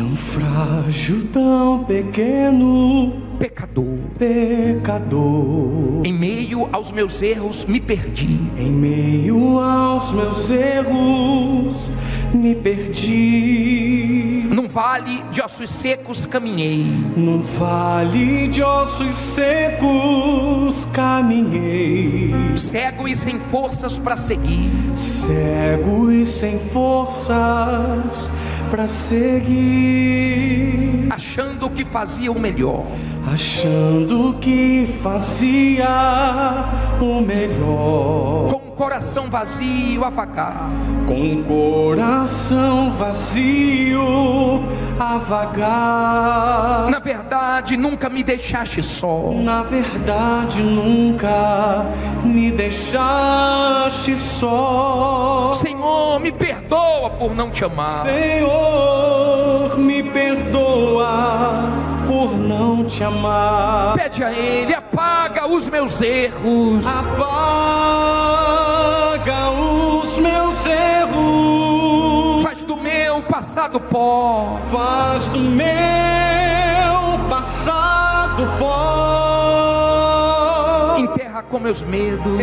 tão frágil, tão pequeno, pecador. Em meio aos meus erros me perdi. Em meio aos meus erros me perdi. Num vale de ossos secos caminhei. Num vale de ossos secos caminhei. Cego e sem forças para seguir. Cego e sem forças para seguir. Achando que fazia o melhor. Achando que fazia o melhor. Com o coração vazio a vagar. Com o coração vazio a vagar. Na verdade nunca me deixaste só. Na verdade nunca me deixaste só. Senhor, me perdoa por não te amar. Senhor, me perdoa por não te amar. Pede a Ele, apaga os meus erros. Apaga os meus erros. Faz do meu passado pó. Faz do meu passado pó. Enterra com meus medos.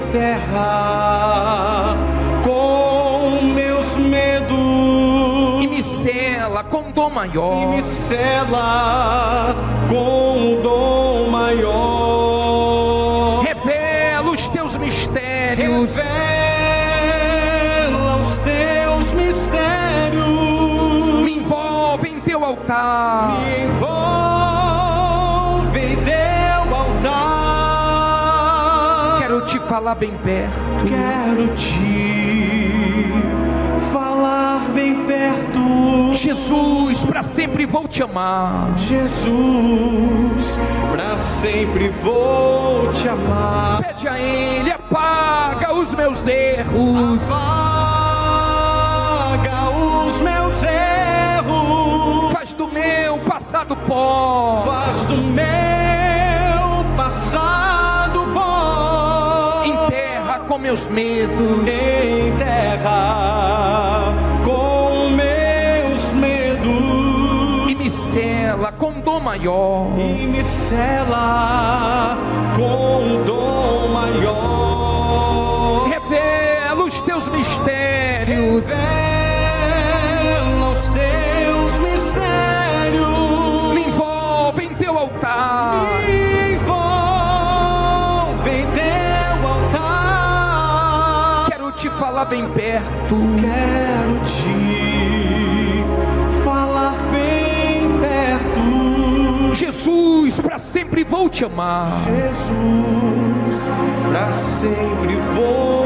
Enterra com meus medos. E me sela com dom maior. E me sela com dom maior. Revela os teus mistérios. Revela os teus mistérios. Me envolve em teu altar. Me envolve em teu altar. Quero te falar bem perto. Quero te falar bem perto. Jesus, para sempre vou te amar. Jesus, para sempre vou te amar. Pede a Ele, apaga os meus erros. Apaga os meus erros. Faz do meu passado pó. Faz do meu passado pó. Enterra com meus medos. Enterra com meus medos. E me sela com dom maior. E me sela com dom maior. Revela os teus mistérios. Revela os teus mistérios. Me envolve em teu altar. Me envolve em teu altar. Quero te falar bem perto. Quero te falar bem perto. Jesus, para sempre vou te amar. Jesus, para sempre vou